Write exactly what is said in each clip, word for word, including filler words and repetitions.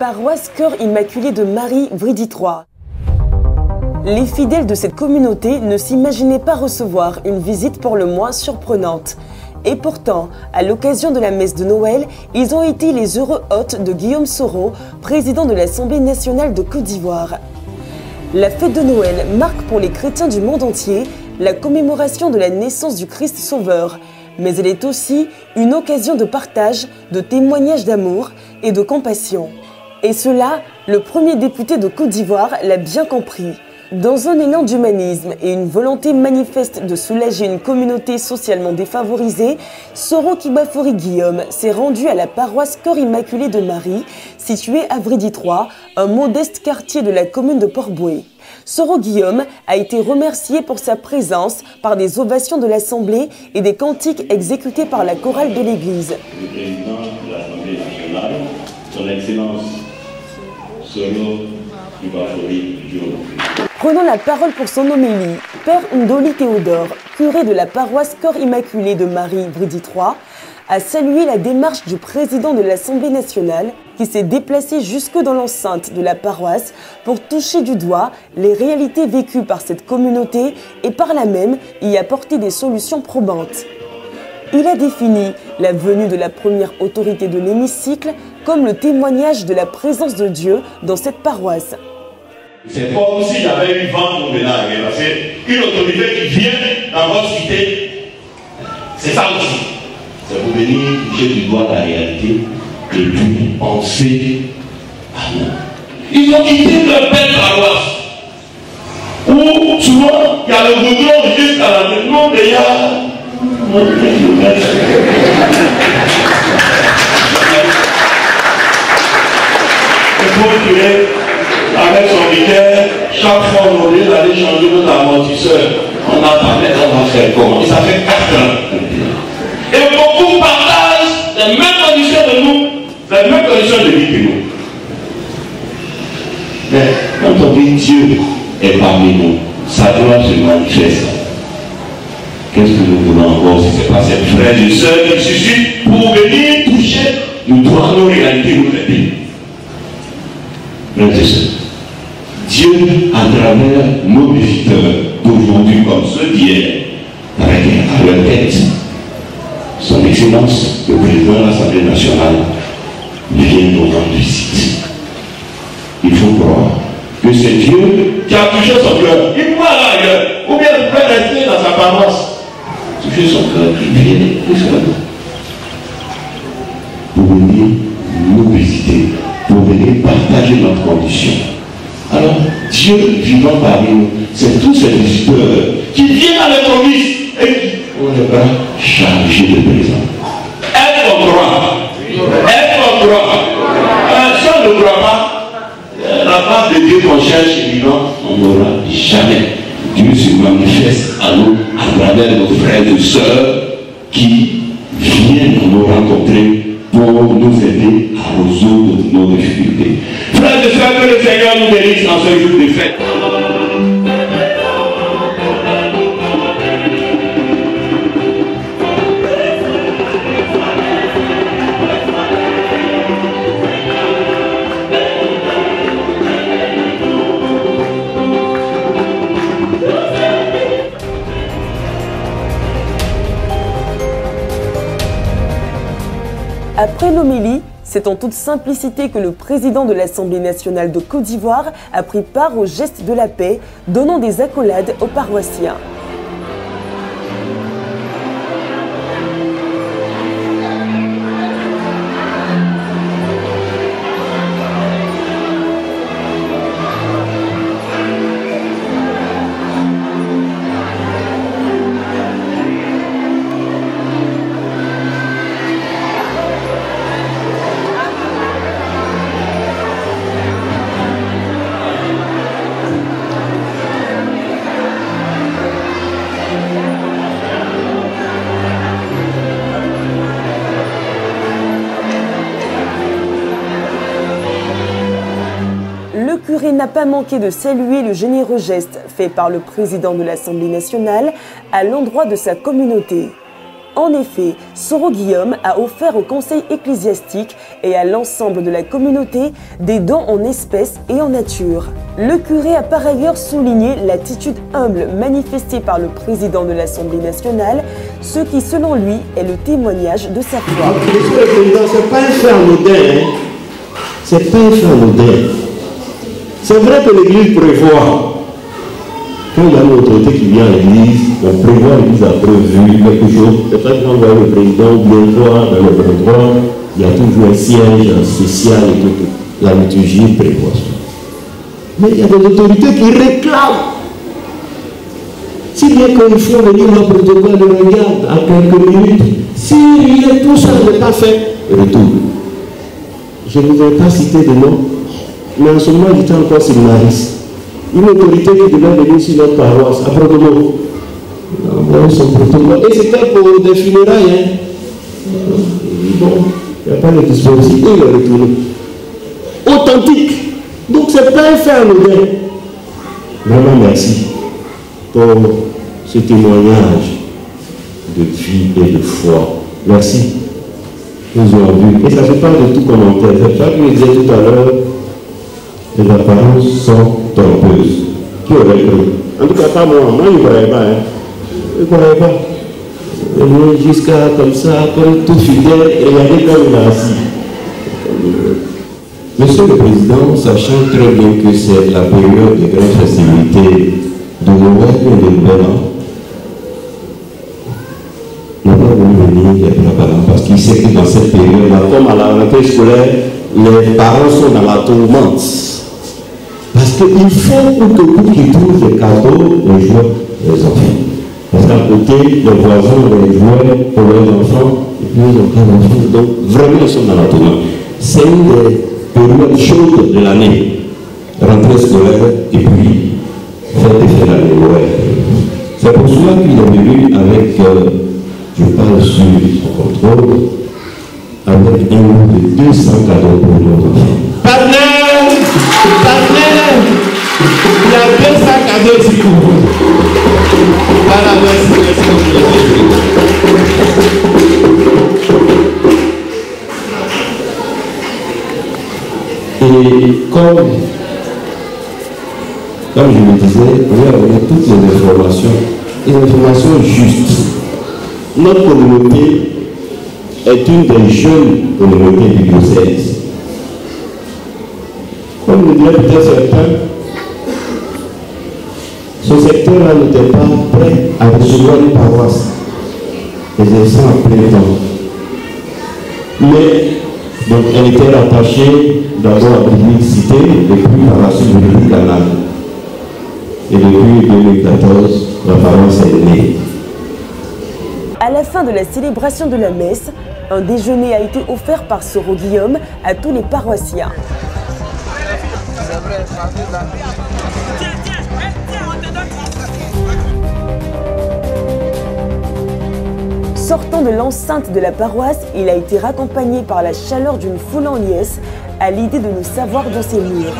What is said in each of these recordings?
Paroisse Cœur Immaculé de Marie, Vridy-trois. Les fidèles de cette communauté ne s'imaginaient pas recevoir une visite pour le moins surprenante. Et pourtant, à l'occasion de la messe de Noël, ils ont été les heureux hôtes de Guillaume Soro, président de l'Assemblée nationale de Côte d'Ivoire. La fête de Noël marque pour les chrétiens du monde entier la commémoration de la naissance du Christ Sauveur, mais elle est aussi une occasion de partage, de témoignage d'amour et de compassion. Et cela, le premier député de Côte d'Ivoire l'a bien compris. Dans un élan d'humanisme et une volonté manifeste de soulager une communauté socialement défavorisée, Soro Kibafori Guillaume s'est rendu à la paroisse Cœur Immaculé de Marie, située à Vridy-trois, un modeste quartier de la commune de Port-Bouët. Soro Guillaume a été remercié pour sa présence par des ovations de l'Assemblée et des cantiques exécutés par la chorale de l'Église. Le président de l'Assemblée nationale, son Excellence Soro Kibafori Guillaume. Prenant la parole pour son homélie, Père Ndoli Théodore, curé de la paroisse Cœur Immaculé de Marie, Vridy-trois, a salué la démarche du président de l'Assemblée nationale qui s'est déplacé jusque dans l'enceinte de la paroisse pour toucher du doigt les réalités vécues par cette communauté et par là même y apporter des solutions probantes. Il a défini la venue de la première autorité de l'hémicycle comme le témoignage de la présence de Dieu dans cette paroisse. C'est comme s'il y avait eu vent pour venir arriver. Parce qu'une autorité qui vient dans votre cité, c'est ça aussi. C'est pour venir toucher du doigt la réalité et puis penser à nous. Ils ont quitté leur belle paroisse. Où souvent il y a le goudron jusqu'à la maison déjà. Il faut tuer. Avec son vicaire, chaque fois on est d'aller changer notre amortisseur. On a parlé, on va faire comment? Et ça fait quatre ans. Et beaucoup partagent les mêmes conditions de nous, les mêmes conditions de vie que nous. Mais quand on dit Dieu est parmi nous, sa gloire se manifeste. Qu'est-ce que nous voulons encore si ce n'est pas ces frères et sœurs qui suscitent pour venir toucher nous droits, nos réalités, nous aider? Frères et sœurs, Dieu, à travers nos visiteurs d'aujourd'hui comme ceux d'hier, avec à leur tête son Excellence, le président de l'Assemblée nationale, vient nous rendre visite. Il faut croire que c'est Dieu qui a touché son cœur. Il peut aller ailleurs, ou bien il peut rester dans sa paroisse. Toucher son cœur, il vient plus que nous. Pour venir nous visiter, pour venir partager notre condition. Alors, Dieu vivant parmi nous, c'est tous ces visiteurs qui viennent à l'église et qui ont les bras chargés de présents. Est-ce qu'on croit? Est-ce qu'on croit? Euh, si on ne croit pas, euh, la part de Dieu qu'on cherche vivant, on n'aura jamais. Dieu se manifeste à nous à travers nos frères et sœurs qui viennent nous rencontrer pour nous aider à résoudre nos difficultés. Frères et sœurs, que le Seigneur nous bénisse en ce jour de fête. Après l'homélie, c'est en toute simplicité que le président de l'Assemblée nationale de Côte d'Ivoire a pris part au geste de la paix, donnant des accolades aux paroissiens. Le curé n'a pas manqué de saluer le généreux geste fait par le président de l'Assemblée nationale à l'endroit de sa communauté. En effet, Soro Guillaume a offert au conseil ecclésiastique et à l'ensemble de la communauté des dons en espèces et en nature. Le curé a par ailleurs souligné l'attitude humble manifestée par le président de l'Assemblée nationale, ce qui selon lui est le témoignage de sa foi. Monsieur le Président, ce n'est pas un fait anodin, hein? C'est pas un fait anodin. C'est vrai que l'Église prévoit. Quand il y a une autorité qui vient à l'église, on prévoit l'église a prévu quelque chose. C'est pas quand on voit le président ou bien voir dans le bon droit, il y a toujours un siège spécial et tout. La liturgie prévoit ça. Mais il y a des autorités qui réclament. Si bien qu'il faut venir le protocole de regarde à quelques minutes, si tout ça n'est pas fait, retourne. Je ne vais pas citer de nom, mais en ce moment j'étais encore séminariste. Une autorité qui devait venir sur notre paroisse, à Protomo. Son protocole. Et c'était pour des funérailles. Hein. Bon, il n'y a pas de dispositif, il est retourné. Authentique. Donc c'est pas un fait anodin. Vraiment merci pour ce témoignage de vie et de foi. Merci. Nous avons vu. Et ça ne fait pas de tout commentaire. C'est ça que je disais tout à l'heure. Les apparences sont trompeuses. Qui aurait cru? En tout cas, pas moi. Moi, je ne croyais pas. Hein. Je ne croyais pas. Et jusqu'à comme ça, comme tout fidèle, et regardez comme il est assis. Monsieur le Président, sachant très bien que c'est la période de grandes festivités de Noël et de Nouvel An, n'a pas voulu venir les parents parce qu'il sait que dans cette période-là, comme à la rentrée scolaire, les parents sont dans la tourmente. Parce qu'il faut pour que pour qu'ils trouvent des cadeaux, les jouets, les enfants. Parce qu'à côté, les voisins ont les jouets pour leurs enfants, et puis ils n'ont pas d'enfants. Donc vraiment, ils sont dans la tourmente. C'est une des périodes chaudes de l'année. Rentrée scolaire et puis fête et fête l'année. Ouais. C'est pour cela qu'il est venu avec, euh, je parle sur son contrôle, avec un nombre de deux cents cadeaux pour nos enfants. Partenaire, partenaire, il y a deux cents cadeaux ici pour vous. Voilà, merci, merci. Et comme, comme je le disais, on va donner toutes les informations, les informations justes. Notre communauté est une des jeunes communautés du diocèse. Comme le dirait peut-être certains, ce secteur-là n'était pas prêt à recevoir une paroisse exerçant à plein temps. Mais donc, elle était rattachée d'abord à la publicité et puis par la suite au canal. Et depuis deux mille quatorze, la paroisse est née. À la fin de la célébration de la messe, un déjeuner a été offert par Soro Guillaume à tous les paroissiens. Sortant de l'enceinte de la paroisse, il a été raccompagné par la chaleur d'une foule en liesse à l'idée de nous savoir dans ses murs.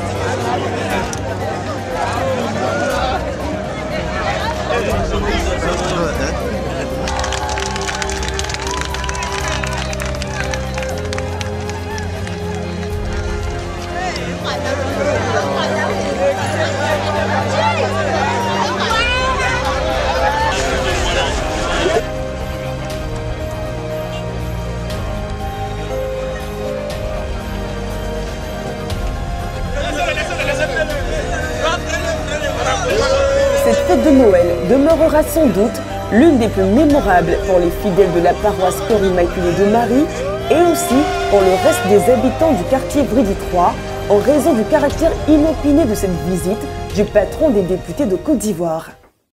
Cette fête de Noël demeurera sans doute l'une des plus mémorables pour les fidèles de la paroisse Cœur Immaculé de Marie et aussi pour le reste des habitants du quartier Vridi trois en raison du caractère inopiné de cette visite du patron des députés de Côte d'Ivoire.